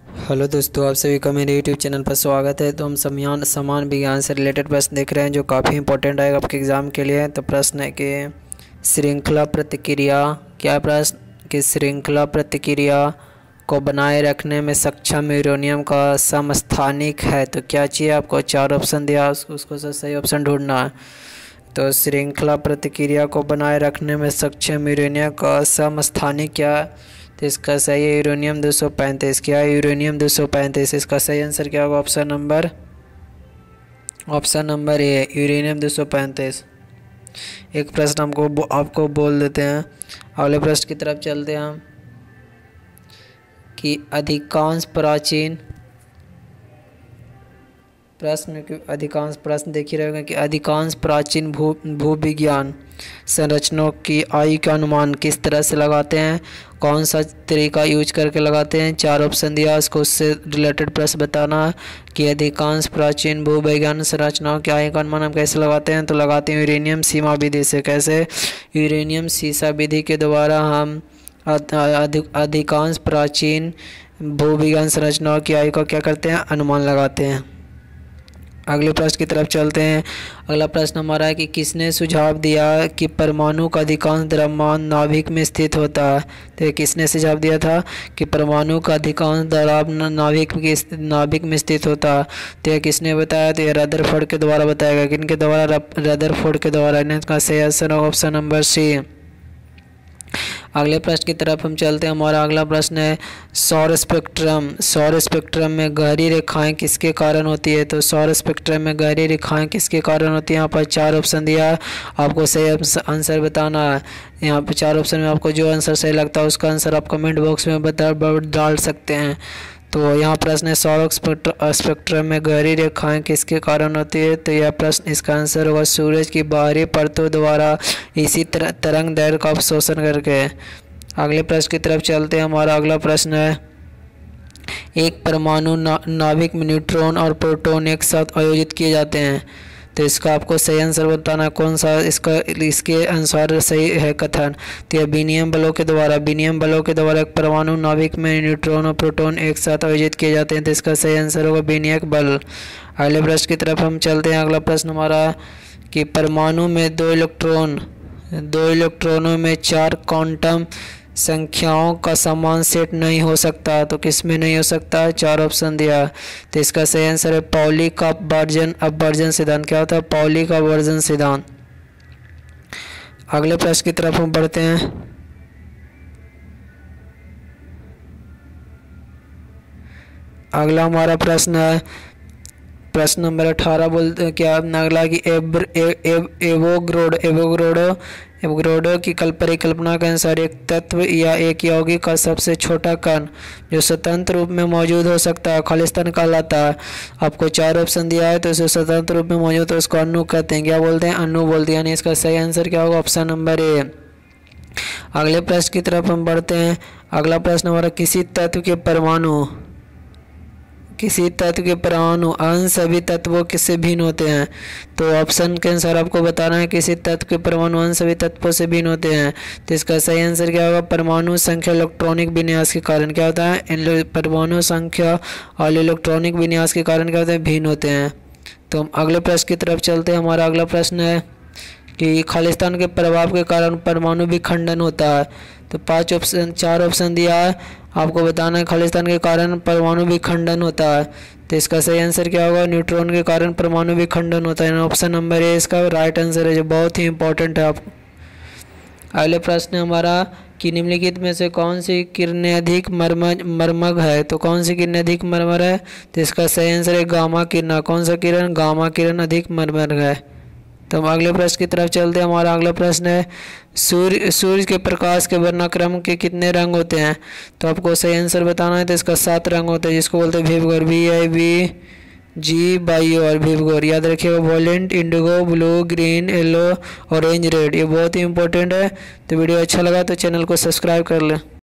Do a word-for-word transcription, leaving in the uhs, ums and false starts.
Hello दोस्तों, आप सभी का मेरे यूट्यूब चैनल पर स्वागत है। तो हम समान समान विज्ञान से रिलेटेड प्रश्न देख रहे हैं जो काफ़ी इंपॉर्टेंट आएगा आपके एग्ज़ाम के लिए। तो प्रश्न है कि श्रृंखला प्रतिक्रिया, क्या प्रश्न कि श्रृंखला प्रतिक्रिया को बनाए रखने में सक्षम यूरेनियम का समस्थानिक है। तो क्या चाहिए आपको? चार ऑप्शन दिया, उसको उसको से सही ऑप्शन ढूंढना है। तो श्रृंखला प्रतिक्रिया को बनाए रखने में सक्षम यूरेनियम का समस्थानिक क्या? तो इसका सही है यूरेनियम दो सौ पैंतीस। क्या है? यूरेनियम दो सौ पैंतीस। इसका सही आंसर क्या होगा? Option number option number A, uranium दो सौ पैंतीस। एक प्रश्न हमको आपको बोल देते हैं। अगले प्रश्न की तरफ चलते हैं हम कि अधिकांश प्राचीन प्रश्न के अधिकांश प्रश्न देख ही रहेगा कि अधिकांश प्राचीन भू भूविज्ञान संरचनाओं की आयु का अनुमान किस तरह से लगाते हैं? कौन सा तरीका यूज करके लगाते हैं? चार ऑप्शन दिया, उसको उससे रिलेटेड प्रश्न बताना है कि अधिकांश प्राचीन भूविज्ञान संरचनाओं की आयु का अनुमान हम कैसे लगाते हैं। तो लगाते हैं यूरेनियम सीमा विधि से। कैसे? यूरेनियम सीमा विधि के द्वारा हम अधिकांश प्राचीन भूविज्ञान संरचनाओं की आयु का क्या करते हैं? अनुमान लगाते हैं। अगले प्रश्न की तरफ चलते हैं। अगला प्रश्न हमारा है कि किसने सुझाव दिया कि परमाणु का अधिकांश द्रव्यमान नाभिक में स्थित होता है। तो ये किसने सुझाव दिया था कि परमाणु का अधिकांश द्रव्यमान नाभिक के नाभिक में स्थित होता है? तो ये किसने बताया? तो ये रदरफोर्ड के द्वारा बताया गया। किनके द्वारा? रदरफोर्ड के द्वारा। इसका सही आंसर ऑप्शन नंबर सी। अगले प्रश्न की तरफ हम चलते हैं। हमारा अगला प्रश्न है सौर स्पेक्ट्रम सौर स्पेक्ट्रम में गहरी रेखाएं किसके कारण होती है? तो सौर स्पेक्ट्रम में गहरी रेखाएं किसके कारण होती है? यहाँ पर चार ऑप्शन दिया है, आपको सही आंसर बताना है। यहाँ पर चार ऑप्शन में आपको जो आंसर सही लगता है उसका आंसर आप कमेंट बॉक्स में बता डाल सकते हैं। तो यहाँ प्रश्न है सौर स्पेक्ट्रम में गहरी रेखाएं किसके कारण होती है? तो यह प्रश्न इसका आंसर होगा सूरज की बाहरी परतों द्वारा इसी तरह तरंग दैर्घ्य का अवशोषण करके। अगले प्रश्न की तरफ चलते हैं। हमारा अगला प्रश्न है एक परमाणु ना, नाभिक में न्यूट्रॉन और प्रोटॉन एक साथ आयोजित किए जाते हैं। तो इसका आपको सही आंसर बताना कौन सा इसका इसके अनुसार सही है कथन। तो यह विनिमय बलों के द्वारा विनिमय बलों के द्वारा एक परमाणु नाभिक में न्यूट्रॉन और प्रोटॉन एक साथ आयोजित किए जाते हैं। तो इसका सही आंसर होगा विनिमय बल। अगले प्रश्न की तरफ हम चलते हैं। अगला प्रश्न हमारा कि परमाणु में दो इलेक्ट्रॉन दो इलेक्ट्रॉनों में चार क्वांटम संख्याओं का समान सेट नहीं हो सकता। तो किस में नहीं हो सकता? चार ऑप्शन दिया। तो इसका सही आंसर है पाउली का अपवर्जन अपवर्जन सिद्धांत। क्या होता है? पाउली का अपवर्जन सिद्धांत। अगले प्रश्न की तरफ हम बढ़ते हैं। अगला हमारा प्रश्न है प्रश्न नंबर अठारह बोलते क्या अगला कि एव, एव, एव, एवोग्रोड एवोग्रोडो एवोग्रोडो की कल्प परिकल्पना के अनुसार एक तत्व या एक यौगिक का सबसे छोटा कण जो स्वतंत्र रूप में मौजूद हो सकता है खालिस्तान कहलाता है। आपको चार ऑप्शन दिया है, तो इसे स्वतंत्र रूप में मौजूद है उसको अणु कहते हैं। क्या बोलते हैं? अणु बोलते हैं। यानी इसका सही आंसर क्या होगा? Option number A. अगले प्रश्न की तरफ हम बढ़ते हैं। अगला प्रश्न हमारा किसी तत्व के परमाणु किसी तत्व के परमाणु अन्य सभी तत्वों से भिन्न होते हैं। तो ऑप्शन के अनुसार आपको बताना है किसी तत्व के परमाणु अन्य सभी तत्वों से भिन्न होते हैं। तो इसका सही आंसर क्या होगा? परमाणु संख्या इलेक्ट्रॉनिक विन्यास के कारण। क्या होता है? परमाणु संख्या और इलेक्ट्रॉनिक विन्यास के कारण क्या होता है? भिन्न होते हैं। तो हम अगले प्रश्न की तरफ चलते हैं। हमारा अगला प्रश्न है कि खालिस्तान के प्रभाव के कारण परमाणु विखंडन होता है। तो पांच ऑप्शन चार ऑप्शन दिया है, आपको बताना है खालिस्तान के कारण परमाणु विखंडन होता है। तो इसका सही आंसर क्या होगा? न्यूट्रॉन के कारण परमाणु विखंडन होता है। ऑप्शन नंबर ए इसका राइट आंसर है, जो बहुत ही इंपॉर्टेंट है आपको। अगले प्रश्न हमारा कि निम्नलिखित में से कौन सी किरणें अधिक मर्मग मर्मग है? तो कौन सी किरणें अधिक मर्मर है? तो इसका सही आंसर है गामा किरण। कौन सा किरण? गामा किरण अधिक मर्मर है। तो हम अगले प्रश्न की तरफ चलते हैं। हमारा अगला प्रश्न है सूर्य सूर्य के प्रकाश के वर्णक्रम के कितने रंग होते हैं? तो आपको सही आंसर बताना है। तो इसका सात रंग होते हैं, जिसको बोलते हैं विवगोर। V I B G Y और विवगोर। याद रखिएगा violet, indigo, blue, green, yellow, orange, red. ये बहुत ही इंपॉर्टेंट है। तो वीडियो अच्छा लगा तो चैनल को सब्सक्राइब कर लें।